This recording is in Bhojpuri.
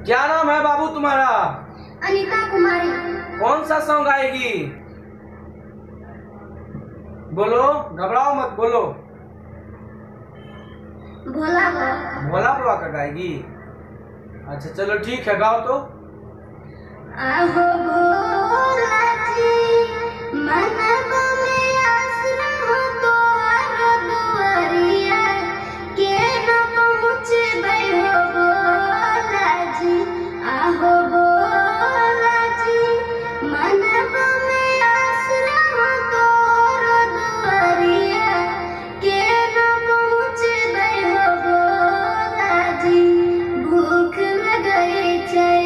क्या नाम है बाबू तुम्हारा? अनीता कुमारी। कौन सा सॉन्ग आएगी? बोलो, घबराओ मत, बोलो। भोला बाबा। भोला बाबा का गाएगी? अच्छा चलो ठीक है, गाओ तो। आहो भोला जी मनवा में आसरा हो तोहर दुआरिया के न पहुँचबै हो भोला जी। आहो भोला जी मनवा में आसरा हो तोहर दुआरिया के न पहुँचबै हो भोला जी। भूख लगै छै